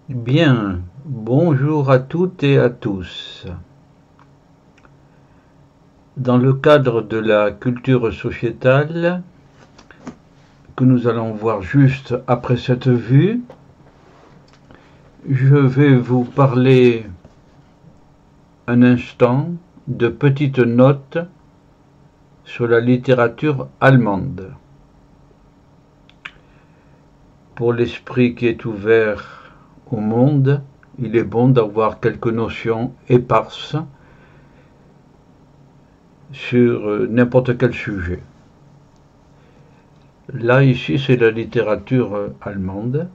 Bien, bonjour à toutes et à tous. Dans le cadre de la culture sociétale, que nous allons voir juste après cette vue, je vais vous parler un instant de petites notes sur la littérature allemande. Pour l'esprit qui est ouvert au monde, il est bon d'avoir quelques notions éparses sur n'importe quel sujet. Là, ici, c'est la littérature allemande.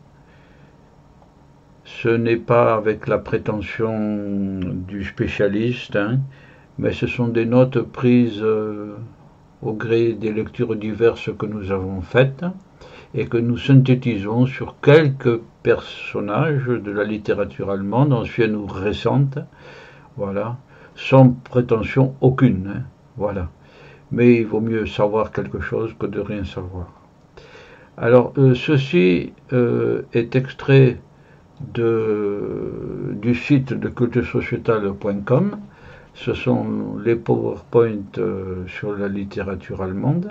Ce n'est pas avec la prétention du spécialiste, mais ce sont des notes prises au gré des lectures diverses que nous avons faites et que nous synthétisons sur quelques personnages de la littérature allemande, ancienne ou récente, voilà, sans prétention aucune, voilà. Mais il vaut mieux savoir quelque chose que de rien savoir. Alors, ceci est extrait du site de culturesociétale.com. Ce sont les PowerPoint sur la littérature allemande.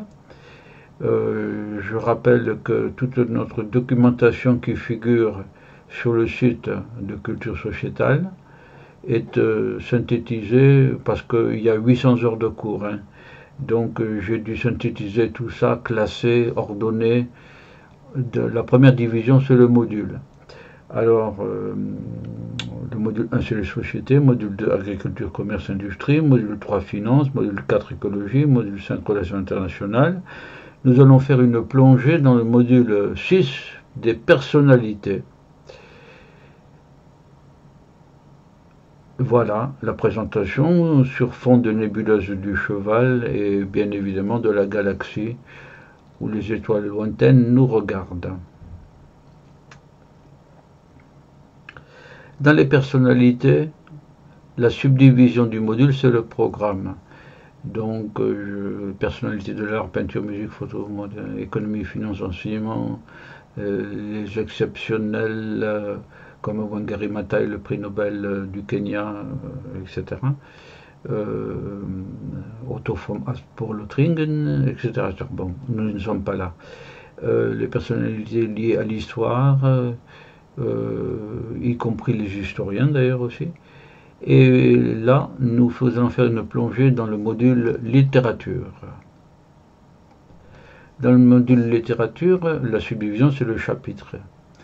Je rappelle que toute notre documentation qui figure sur le site de Culture Sociétale est synthétisée parce qu'il y a 800 heures de cours. Donc j'ai dû synthétiser tout ça, classer, ordonner. La première division, c'est le module. Alors, le module 1, c'est les sociétés, module 2, agriculture, commerce, industrie, module 3, finance, module 4, écologie, module 5, relations internationales. Nous allons faire une plongée dans le module 6 des personnalités. Voilà la présentation sur fond de nébuleuse du cheval et bien évidemment de la galaxie où les étoiles lointaines nous regardent. Dans les personnalités, la subdivision du module, c'est le programme. Donc, personnalité de l'art, peinture, musique, photo, mode, économie, finance, enseignement, les exceptionnels comme Wangari Maathai, le prix Nobel du Kenya, etc. Otto von Aspor-Lothringen, etc. Bon, nous ne sommes pas là. Les personnalités liées à l'histoire, y compris les historiens d'ailleurs aussi. Et là, nous faisons faire une plongée dans le module littérature. Dans le module littérature, la subdivision, c'est le chapitre.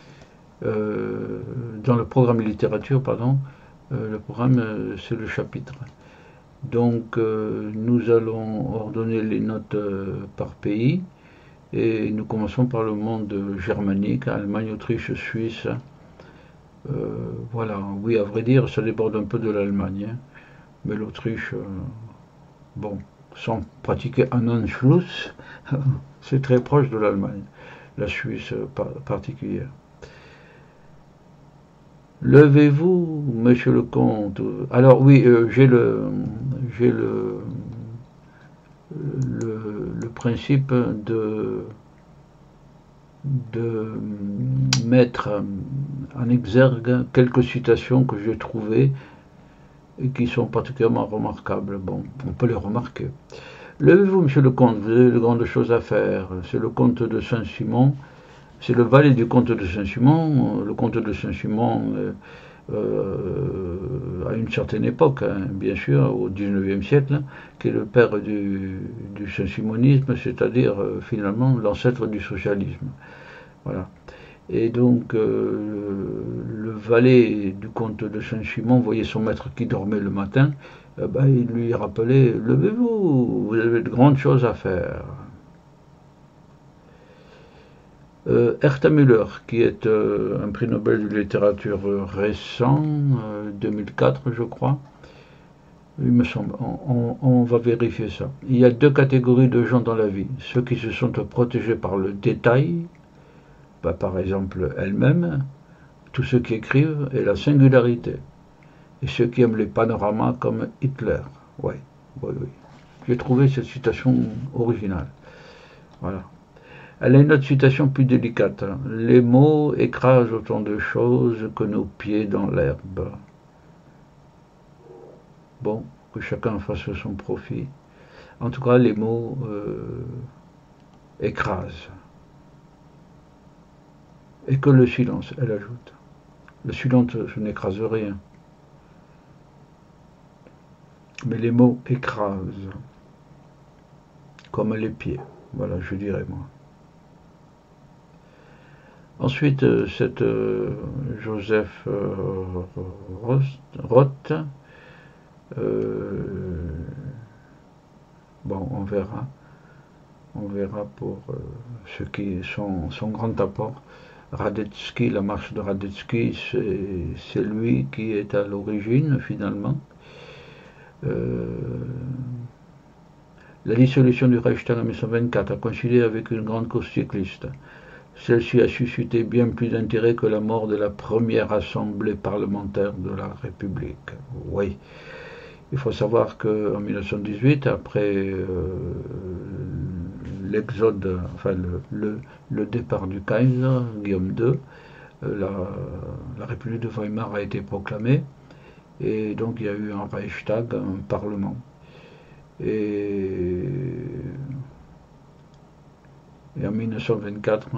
Dans le programme littérature, pardon, le programme, c'est le chapitre. Donc, nous allons ordonner les notes par pays. Et nous commençons par le monde germanique, Allemagne, Autriche, Suisse. Voilà, oui, à vrai dire, ça déborde un peu de l'Allemagne. Mais l'Autriche, bon, sans pratiquer un Anschluss, c'est très proche de l'Allemagne. La Suisse particulière. Levez-vous, monsieur le comte. Alors oui, j'ai le principe de mettre en exergue quelques citations que j'ai trouvées et qui sont particulièrement remarquables. Bon, on peut les remarquer. Levez-vous, monsieur le comte, vous avez de grandes choses à faire. C'est le comte de Saint-Simon, c'est le valet du comte de Saint-Simon. Le comte de Saint-Simon, à une certaine époque, bien sûr, au XIXe siècle, qui est le père du saint-simonisme, c'est-à-dire finalement l'ancêtre du socialisme. Voilà. Et donc, le valet du comte de Saint-Simon voyait son maître qui dormait le matin, il lui rappelait « Levez-vous, vous avez de grandes choses à faire ». Herta Müller, qui est un prix Nobel de littérature récent, 2004 je crois, il me semble, on va vérifier ça. Il y a deux catégories de gens dans la vie, ceux qui se sont protégés par le détail, par exemple elle-même, tous ceux qui écrivent, et la singularité, et ceux qui aiment les panoramas comme Hitler. Oui. J'ai trouvé cette citation originale. Voilà. Elle a une autre citation plus délicate. Les mots écrasent autant de choses que nos pieds dans l'herbe. Bon, que chacun fasse son profit. En tout cas, les mots écrasent. Et que le silence, elle ajoute. Le silence, je n'écrase rien. Mais les mots écrasent. Comme les pieds. Voilà, je dirais moi. Ensuite, cette Joseph Roth, bon, on verra pour ce qui est son grand apport. Radetzky, la marche de Radetzky, c'est lui qui est à l'origine finalement. La dissolution du Reichstag en 1924 a coïncidé avec une grande course cycliste. Celle-ci a suscité bien plus d'intérêt que la mort de la première assemblée parlementaire de la République. Oui. Il faut savoir qu'en 1918, après l'exode, enfin le départ du Kaiser, Guillaume II, la République de Weimar a été proclamée, et donc il y a eu un Reichstag, un parlement. Et en 1924,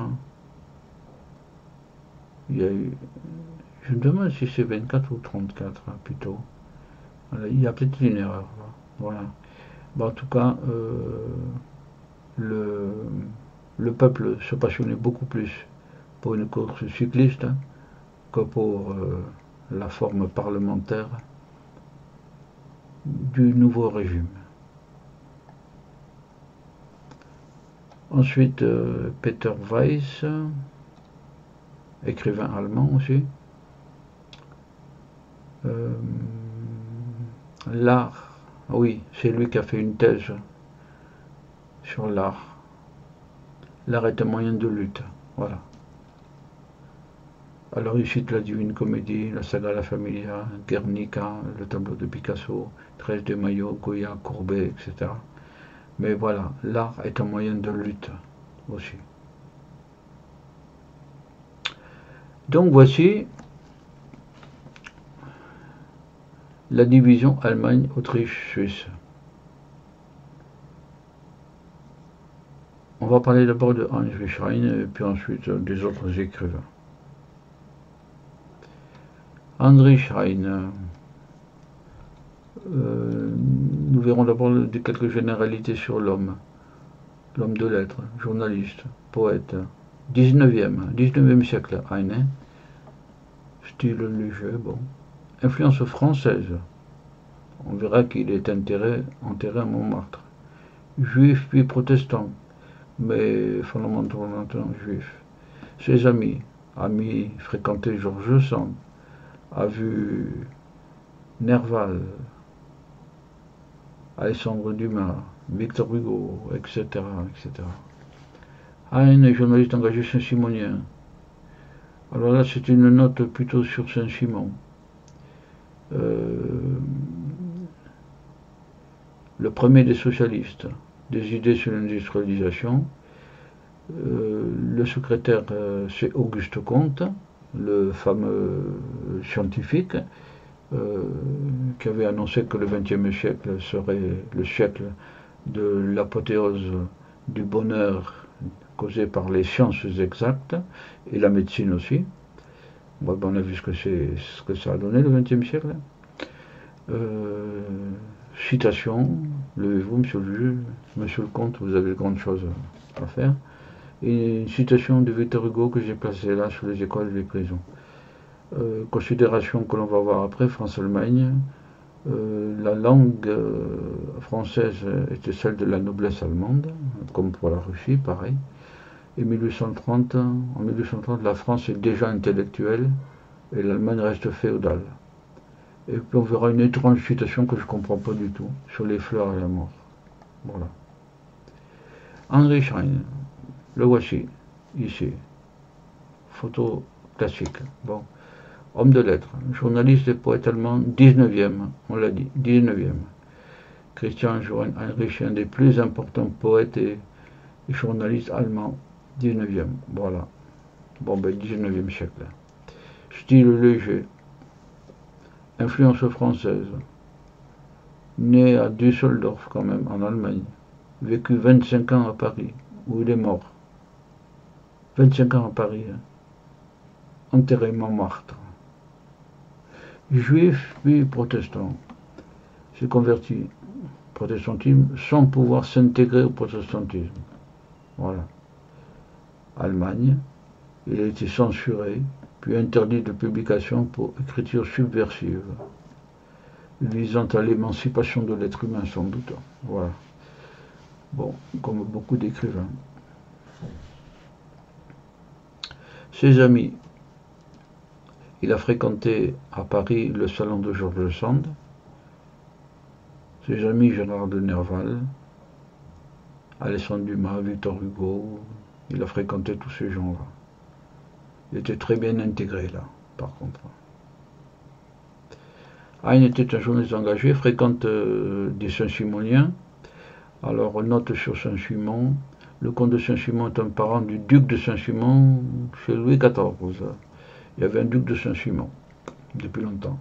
il y a eu, je me demande si c'est 24 ou 34 plutôt. Il y a peut-être une erreur. Voilà. Bon, en tout cas, le peuple se passionnait beaucoup plus pour une course cycliste que pour la forme parlementaire du nouveau régime. Ensuite, Peter Weiss, écrivain allemand aussi. L'art, oui, c'est lui qui a fait une thèse sur l'art. L'art est un moyen de lutte, voilà. Alors il cite la Divine Comédie, la saga La Familia, Guernica, le tableau de Picasso, 13 de Mayo, Goya, Courbet, etc. Mais voilà, l'art est un moyen de lutte aussi. Donc voici la division Allemagne, Autriche, Suisse. On va parler d'abord de Heinrich Heine et puis ensuite des autres écrivains. Heinrich Heine. Nous verrons d'abord quelques généralités sur l'homme. L'homme de lettres, journaliste, poète. 19e siècle, Heine. Style léger, bon. Influence française. On verra qu'il est enterré à Montmartre. Juif puis protestant, mais fondamentalement juif. Ses amis fréquenté Georges Sand, a vu Nerval, Alexandre Dumas, Victor Hugo, etc. etc. Heine est journaliste engagé saint-simonien. Alors là, c'est une note plutôt sur Saint-Simon. Le premier des socialistes, des idées sur l'industrialisation. Le secrétaire, c'est Auguste Comte, le fameux scientifique qui avait annoncé que le XXe siècle serait le siècle de l'apothéose du bonheur causé par les sciences exactes et la médecine aussi. Bon, on a vu ce que ça a donné le XXe siècle. Citation, levez-vous, monsieur le juge, monsieur le comte, vous avez de grandes choses à faire. Et une citation de Victor Hugo que j'ai placée là sur les écoles et les prisons. Considération que l'on va voir après, France-Allemagne. La langue française était celle de la noblesse allemande, comme pour la Russie, pareil. Et en 1830, la France est déjà intellectuelle et l'Allemagne reste féodale. Et puis on verra une étrange citation que je ne comprends pas du tout, sur les fleurs et la mort. Voilà. Heinrich Heine, le voici, ici. Photo classique. Bon. Homme de lettres, journaliste et poète allemand, 19e, on l'a dit, 19e. Christian Johann Heinrich, un des plus importants poètes et journalistes allemands 19e, voilà. Bon, ben, 19e siècle. Style léger. Influence française. Né à Düsseldorf, quand même, en Allemagne. Vécu 25 ans à Paris, où il est mort. 25 ans à Paris. Hein. Enterré Montmartre. Juif puis protestant. S'est converti au protestantisme sans pouvoir s'intégrer au protestantisme. Voilà. Allemagne. Il a été censuré, puis interdit de publication pour écriture subversive, visant à l'émancipation de l'être humain sans doute. Voilà. Bon, comme beaucoup d'écrivains. Ses amis. Il a fréquenté à Paris le salon de Georges Sand. Ses amis Gérard de Nerval, Alexandre Dumas, Victor Hugo. Il a fréquenté tous ces gens-là. Il était très bien intégré là, par contre. Heine était un journaliste engagé, fréquente des Saint-Simoniens. Alors, on note sur Saint-Simon, le comte de Saint-Simon est un parent du duc de Saint-Simon chez Louis XIV. Il y avait un duc de Saint-Simon, depuis longtemps.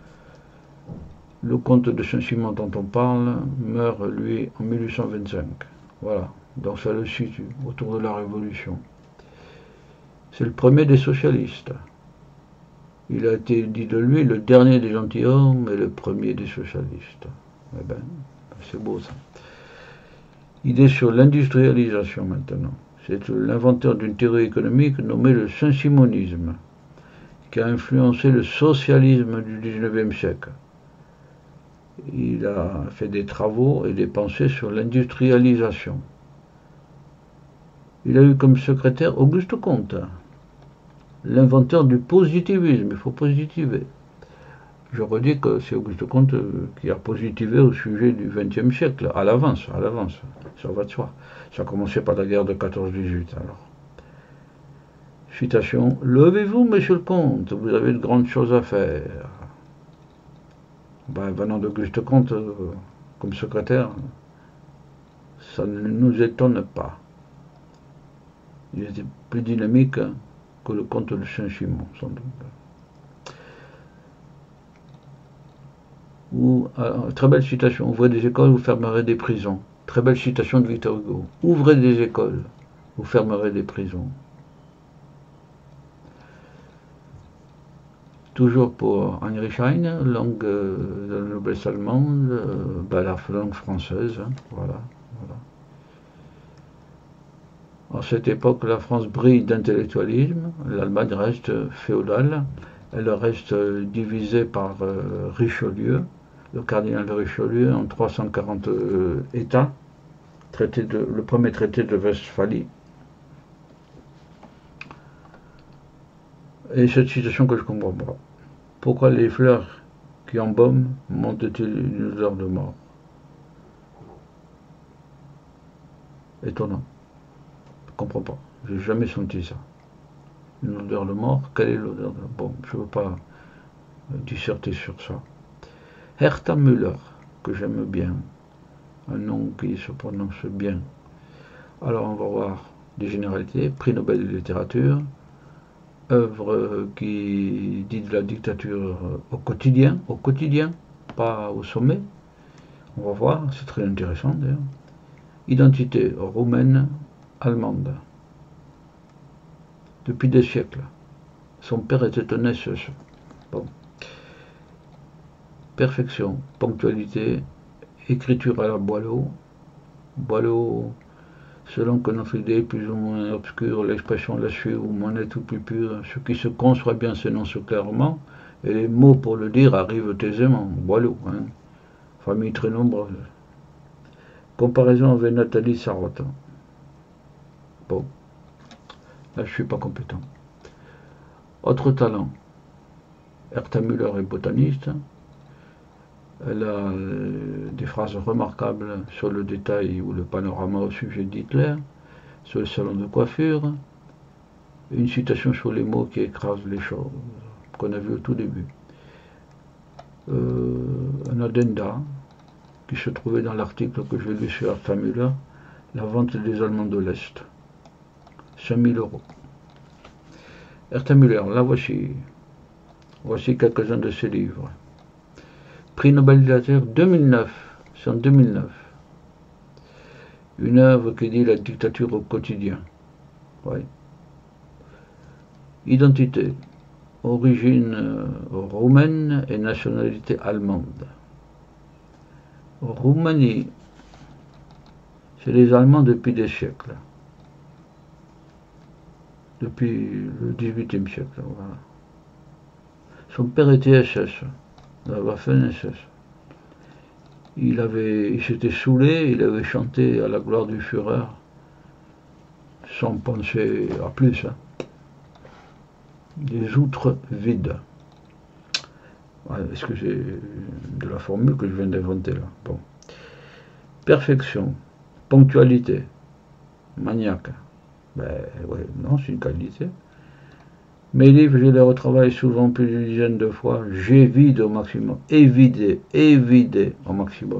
Le comte de Saint-Simon dont on parle meurt, lui, en 1825. Voilà, donc ça le situe, autour de la Révolution. C'est le premier des socialistes. Il a été dit de lui le dernier des gentilshommes et le premier des socialistes. Eh ben, c'est beau ça. Il est sur l'industrialisation maintenant. C'est l'inventeur d'une théorie économique nommée le saint-simonisme, qui a influencé le socialisme du XIXe siècle. Il a fait des travaux et des pensées sur l'industrialisation. Il a eu comme secrétaire Auguste Comte, l'inventeur du positivisme. Il faut positiver. Je redis que c'est Auguste Comte qui a positivé au sujet du XXe siècle, à l'avance, ça va de soi. Ça a commencé par la guerre de 14-18 alors. Citation, levez-vous, monsieur le comte, vous avez de grandes choses à faire. Ben, venant d'Auguste Comte comme secrétaire, ça ne nous étonne pas. Il était plus dynamique que le comte de Saint-Simon, sans doute. Ou, très belle citation, ouvrez des écoles, vous fermerez des prisons. Très belle citation de Victor Hugo. Ouvrez des écoles, vous fermerez des prisons. Toujours pour Heinrich Heine, langue de la noblesse allemande, la langue française, hein, voilà. À cette époque, la France brille d'intellectualisme, l'Allemagne reste féodale, elle reste divisée par Richelieu, le cardinal de Richelieu, en 340 États, le premier traité de Westphalie. Et cette citation que je comprends pas. Pourquoi les fleurs qui embaument montent-ils une odeur de mort? Étonnant. Je comprends pas. J'ai jamais senti ça. Une odeur de mort, quelle est l'odeur de mort? Bon, je ne veux pas disserter sur ça. Herta Müller, que j'aime bien. Un nom qui se prononce bien. Alors on va voir des généralités. Prix Nobel de littérature. Œuvre qui dit de la dictature au quotidien, pas au sommet. On va voir, c'est très intéressant d'ailleurs. Identité roumaine, allemande. Depuis des siècles. Son père était un SS. Bon. Perfection, ponctualité, écriture à la Boileau. Boileau, selon que notre idée est plus ou moins obscure, l'expression la suit ou moins nette ou plus pure, ce qui se conçoit bien s'énonce clairement, et les mots pour le dire arrivent aisément. Boileau, hein. Famille très nombreuse. Comparaison avec Nathalie Sarraute. Bon, là je ne suis pas compétent. Autre talent. Herta Müller est botaniste. Elle a des phrases remarquables sur le détail ou le panorama au sujet d'Hitler, sur le salon de coiffure, une citation sur les mots qui écrasent les choses, qu'on a vu au tout début. Un addenda qui se trouvait dans l'article que j'ai lu sur Herta Müller, la vente des Allemands de l'Est. 5000 euros. Herta Müller, la voici. Voici quelques-uns de ses livres. Prix Nobel de littérature 2009. C'est en 2009. Une œuvre qui dit la dictature au quotidien. Oui. Identité. Origine roumaine et nationalité allemande. Roumanie. C'est les Allemands depuis des siècles. Depuis le XVIIIe siècle. Voilà. Son père était SS, la Waffen-SS. Il s'était saoulé, il avait chanté à la gloire du Führer, sans penser à plus. Hein. Des outres vides. Ouais, est-ce que c'est de la formule que je viens d'inventer là? Bon. Perfection, ponctualité, maniaque. Ben ouais, non, c'est une qualité. Mes livres, je les retravaille souvent plus d'une dizaine de fois. J'évite au maximum. Éviter au maximum.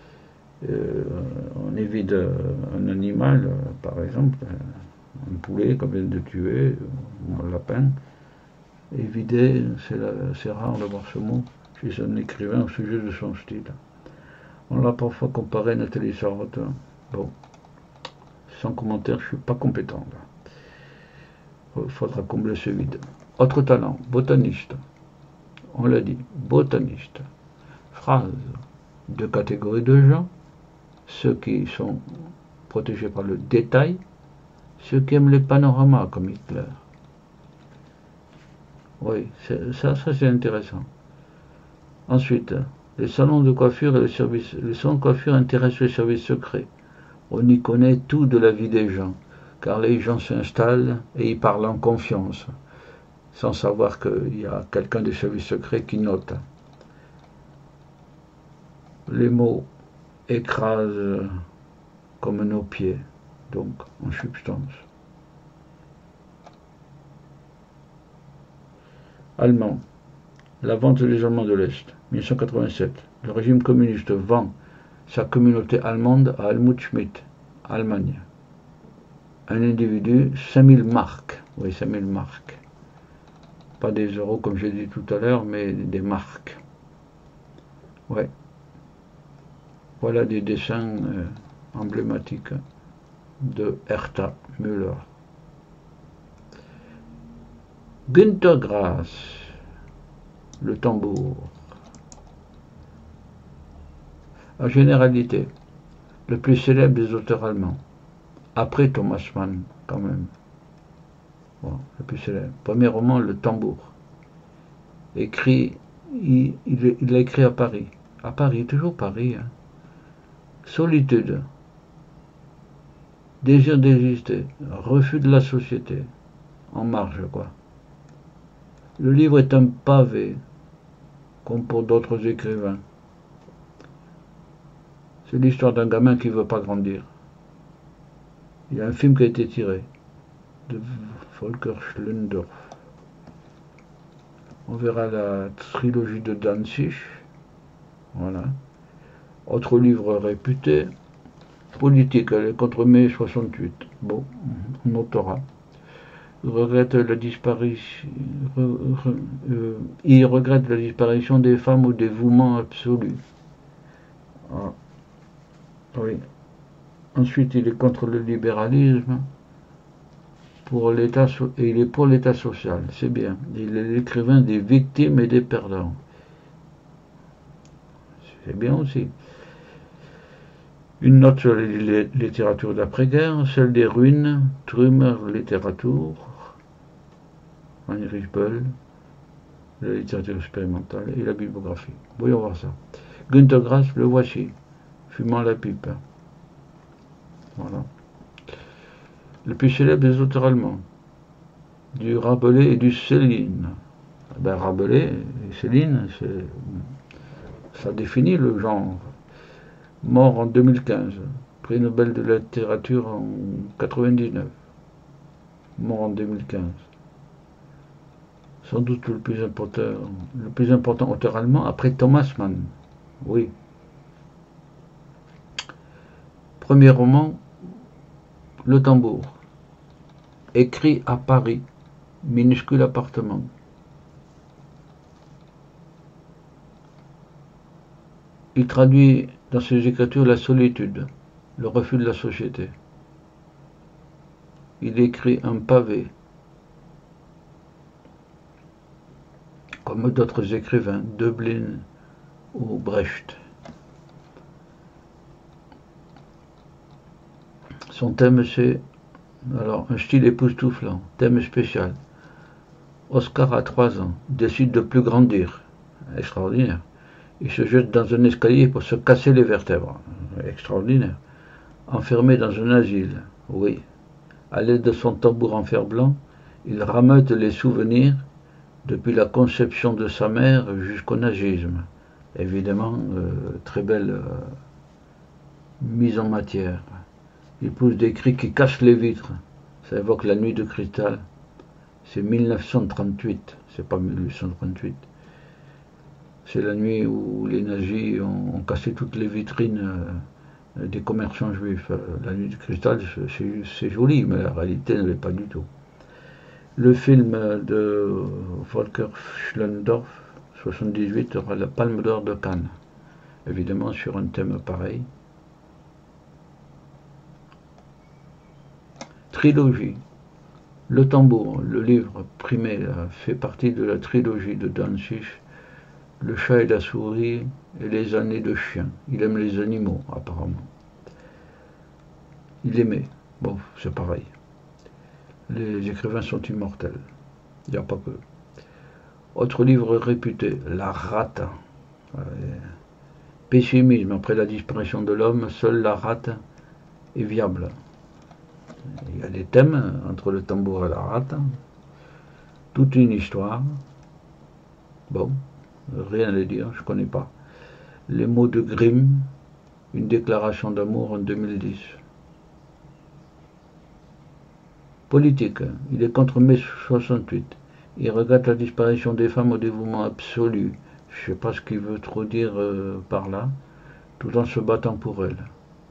On évite un animal, par exemple, un poulet qu'on vient de tuer, ou un lapin. Éviter, c'est rare de voir ce mot chez un écrivain au sujet de son style. On l'a parfois comparé à Nathalie Sarraute. Bon, sans commentaire, je ne suis pas compétent là. Il faudra combler ce vide. Autre talent, botaniste. On l'a dit, botaniste. Phrase, deux catégories de gens. Ceux qui sont protégés par le détail, ceux qui aiment les panoramas comme Hitler. Oui, ça c'est intéressant. Ensuite, les salons de coiffure et les salons de coiffure intéressent les services secrets. On y connaît tout de la vie des gens. Car les gens s'installent et ils parlent en confiance, sans savoir qu'il y a quelqu'un des services secrets qui note. Les mots écrasent comme nos pieds, donc en substance. Allemand. La vente des Allemands de l'Est, 1987. Le régime communiste vend sa communauté allemande à Helmut Schmidt, Allemagne. Un individu, 5000 marques. Oui, 5000 marques. Pas des euros comme j'ai dit tout à l'heure, mais des marques. Ouais. Voilà des dessins emblématiques de Herta Müller. Günter Grass, le tambour. En généralité, le plus célèbre des auteurs allemands. Après Thomas Mann, quand même. Bon, le plus célèbre. Premier roman, Le Tambour. Écrit, il l'a écrit à Paris. À Paris, toujours Paris. Hein. Solitude. Désir d'exister. Refus de la société. En marge, quoi. Le livre est un pavé, comme pour d'autres écrivains. C'est l'histoire d'un gamin qui ne veut pas grandir. Il y a un film qui a été tiré de Volker Schlöndorff. On verra la trilogie de Danzig. Voilà. Autre livre réputé. Politique, elle est contre mai 68. Bon, on notera. Il regrette la disparition des femmes au dévouement absolu. Ah. Oui. Ensuite, il est contre le libéralisme et il est pour l'État social. C'est bien. Il est l'écrivain des victimes et des perdants. C'est bien aussi. Une note sur la littérature d'après-guerre, celle des ruines, Trümmer Literatur, Heinrich Böll, la littérature expérimentale et la bibliographie. Voyons voir ça. Günter Grass, le voici, fumant la pipe. Voilà. Le plus célèbre des auteurs allemands, du Rabelais et du Céline. Ben, Rabelais et Céline, ça définit le genre. Mort en 2015, prix Nobel de littérature en 99. Mort en 2015. Sans doute le plus important auteur allemand après Thomas Mann. Oui. Premier roman, Le Tambour. écrit à Paris, minuscule appartement. Il traduit dans ses écritures la solitude, le refus de la société. Il écrit un pavé, comme d'autres écrivains, Döblin ou Brecht. Son thème, c'est alors un style époustouflant, thème spécial. Oscar a 3 ans, décide de plus grandir, extraordinaire. Il se jette dans un escalier pour se casser les vertèbres, extraordinaire. Enfermé dans un asile, oui. À l'aide de son tambour en fer blanc, il rameute les souvenirs depuis la conception de sa mère jusqu'au nazisme. Évidemment, très belle mise en matière. Il pousse des cris qui cassent les vitres. Ça évoque la nuit de cristal. C'est 1938, c'est pas 1838. C'est la nuit où les nazis ont cassé toutes les vitrines des commerçants juifs. La nuit de cristal, c'est joli, mais la réalité ne l'est pas du tout. Le film de Volker Schlöndorff, 78, aura la Palme d'Or de Cannes. Évidemment, sur un thème pareil. Trilogie. Le tambour, le livre primé, fait partie de la trilogie de Danzig, Le chat et la souris et les années de chien. Il aime les animaux, apparemment. Il aimait. Bon, c'est pareil. Les écrivains sont immortels. Il n'y a pas que. Autre livre réputé, La rate. Pessimisme. Après la disparition de l'homme, seule la rate est viable. Il y a des thèmes entre le tambour et la rate. Toute une histoire. Bon, rien à dire, je ne connais pas. Les mots de Grimm, une déclaration d'amour en 2010. Politique, il est contre mai 68. Il regrette la disparition des femmes au dévouement absolu. Je ne sais pas ce qu'il veut trop dire par là, tout en se battant pour elles.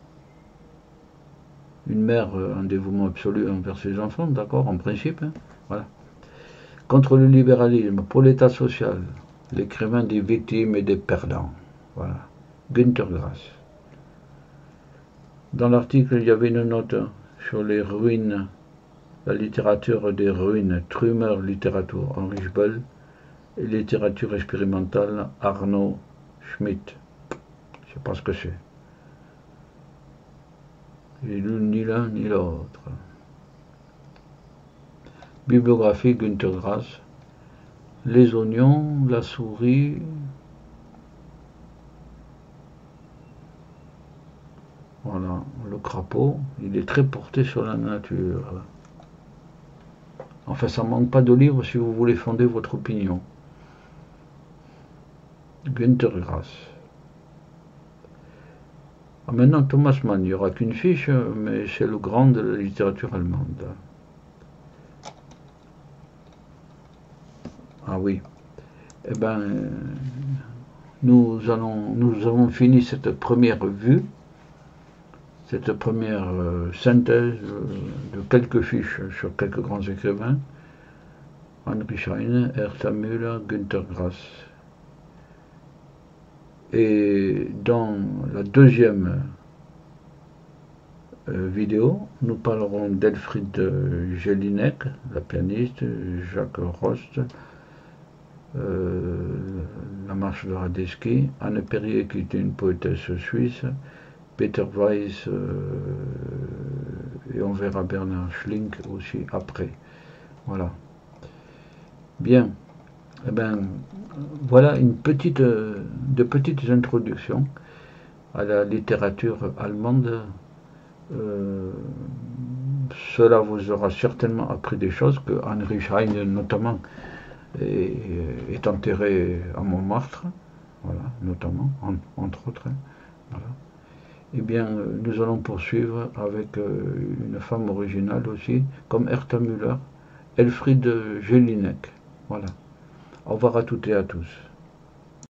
Une mère, un dévouement absolu envers ses enfants, d'accord, en principe, hein, voilà. Contre le libéralisme, pour l'État social, l'écrivain des victimes et des perdants, voilà. Günter Grass. Dans l'article, il y avait une note sur les ruines, la littérature des ruines, Trümmer Literatur, Henri Schbel, et littérature expérimentale, Arnaud Schmitt. Je ne sais pas ce que c'est. Et ni l'un ni l'autre. Bibliographie Günter Grass. Les oignons, la souris. Voilà, le crapaud, il est très porté sur la nature. Enfin, ça ne manque pas de livres si vous voulez fonder votre opinion. Günter Grass. Maintenant, Thomas Mann, il n'y aura qu'une fiche, mais c'est le grand de la littérature allemande. Ah oui. Eh bien, nous avons fini cette première vue, cette première synthèse de quelques fiches sur quelques grands écrivains. Heinrich Heine, Hertha Müller, Günter Grass. Et dans la deuxième vidéo, nous parlerons d'Elfriede Jelinek, la pianiste, Jacques Rost, la marche de Radetzky, Anne Perrier qui était une poétesse suisse, Peter Weiss, et on verra Bernard Schlink aussi après. Voilà. Bien. Eh bien, voilà de petites introductions à la littérature allemande. Cela vous aura certainement appris des choses, que Heinrich Heine notamment est enterré à Montmartre, voilà, notamment, entre autres. Hein, voilà. Eh bien, nous allons poursuivre avec une femme originale aussi, comme Hertha Müller, Elfriede Jelinek. Voilà. Au revoir à toutes et à tous.